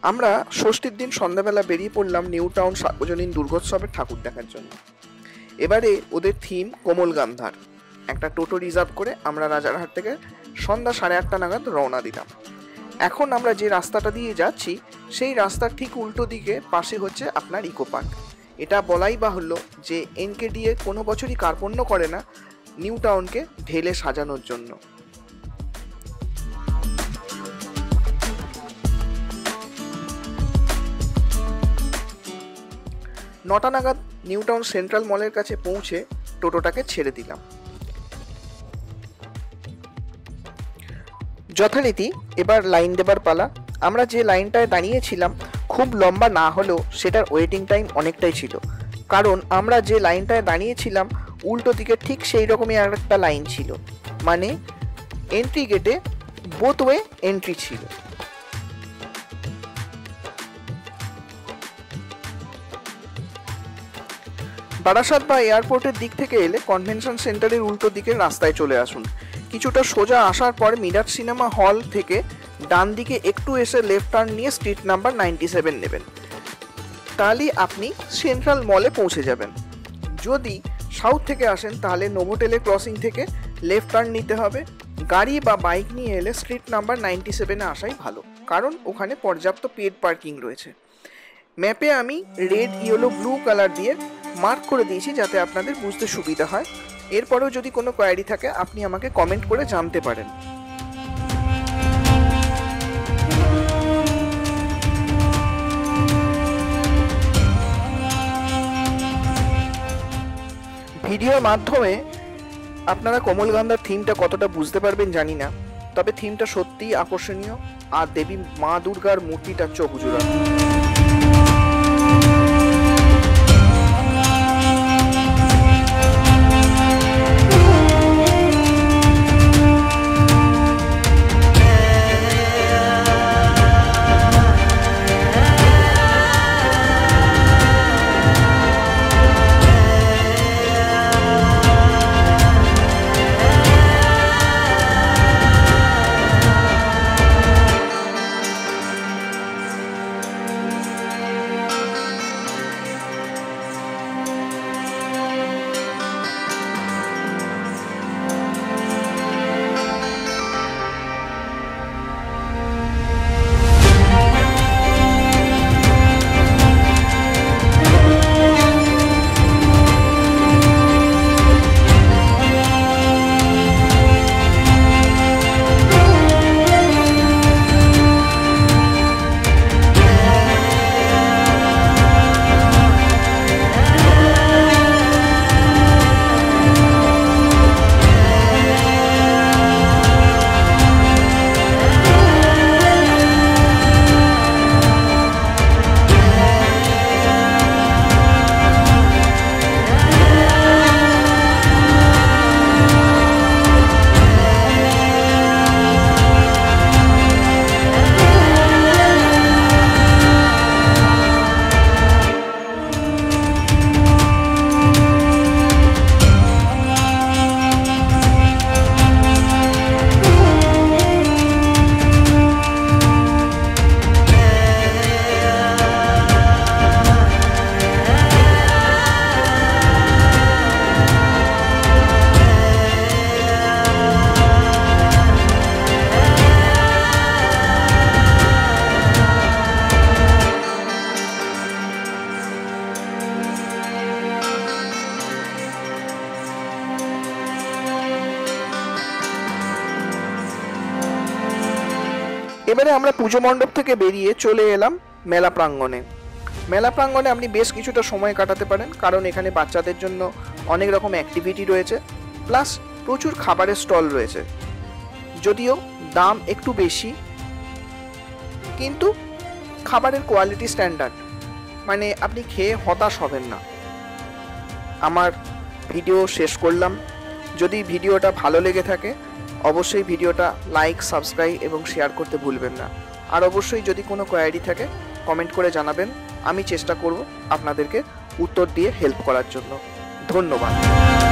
আমরা ষষ্ঠীর দিন সন্ধ্যাবেলা বেরিয়ে পড়লাম নিউ টাউন সার্বজনীন দুর্গোৎসবের ঠাকুর দেখার জন্য। এবারে ওদের থিম কোমল গান্ধার। একটা টোটো রিজার্ভ করে আমরা রাজারহাট থেকে সন্ধ্যা 8:30 নাগাদ রওনা দিলাম। এখন আমরা যে রাস্তাটা দিয়ে যাচ্ছি সেই রাস্তার ঠিক উল্টো দিকে পাশে হচ্ছে আপনার ইকো পার্ক। এটা বলাই বাহুল্য যে এনকেডিএ কোনো বছরই কার্পণ্য করে না নিউ টাউনকে ঢেলে সাজানোর জন্য। নটা নাগাদ নিউ টাউন সেন্ট্রাল মলের কাছে পৌঁছে টোটোটাকে ছেড়ে দিলাম। যথারীতি এবার লাইন দেবার পালা। আমরা যে লাইনটায় দাঁড়িয়েছিলাম খুব লম্বা না হলেও সেটার ওয়েটিং টাইম অনেকটাই ছিল, কারণ আমরা যে লাইনটায় দাঁড়িয়েছিলাম উল্টো দিকে ঠিক সেই রকমই আর একটা লাইন ছিল, মানে এন্ট্রি গেটে বোথ ওয়ে এন্ট্রি ছিল। বারাসাত বা এয়ারপোর্টের দিক থেকে এলে কনভেনশন সেন্টারের উল্টো দিকের রাস্তায় চলে আসুন। কিছুটা সোজা আসার পর মিরাট সিনেমা হল থেকে ডান দিকে একটু এসে লেফট টার্ন নিয়ে স্ট্রিট নাম্বার 97 নেবেন, তাহলে আপনি সেন্ট্রাল মলে পৌঁছে যাবেন। যদি সাউথ থেকে আসেন তাহলে নোভোটেলে ক্রসিং থেকে লেফট টার্ন নিতে হবে। গাড়ি বা বাইক নিয়ে এলে স্ট্রিট নাম্বার 97-এ আসাই ভালো, কারণ ওখানে পর্যাপ্ত পেড পার্কিং রয়েছে। ম্যাপে আমি রেড, ইয়েলো, ব্লু কালার দিয়ে মার্ক করে দিয়েছি যাতে আপনাদের বুঝতে সুবিধা হয়। এরপরেও যদি কোনো কোয়ারি থাকে আপনি আমাকে কমেন্ট করে জানতে পারেন। ভিডিওর মাধ্যমে আপনারা কোমলগান্ধার থিমটা কতটা বুঝতে পারবেন জানি না, তবে থিমটা সত্যিই আকর্ষণীয় আর দেবী মা দুর্গার মূর্তিটা চোখ জোড়ানো। এবারে আমরা পুজো মণ্ডপ থেকে বেরিয়ে চলে এলাম মেলা প্রাঙ্গণে। মেলা প্রাঙ্গণে আপনি বেশ কিছুটা সময় কাটাতে পারেন, কারণ এখানে বাচ্চাদের জন্য অনেক রকম অ্যাক্টিভিটি রয়েছে, প্লাস প্রচুর খাবারের স্টল রয়েছে। যদিও দাম একটু বেশি, কিন্তু খাবারের কোয়ালিটি স্ট্যান্ডার্ড, মানে আপনি খেয়ে হতাশ হবেন না। আমার ভিডিও শেষ করলাম। যদি ভিডিওটা ভালো লেগে থাকে অবশ্যই ভিডিওটা লাইক, সাবস্ক্রাইব এবং শেয়ার করতে ভুলবেন না। আর অবশ্যই যদি কোনো কোয়ারি থাকে কমেন্ট করে জানাবেন, আমি চেষ্টা করব আপনাদেরকে উত্তর দিয়ে হেল্প করার জন্য। ধন্যবাদ।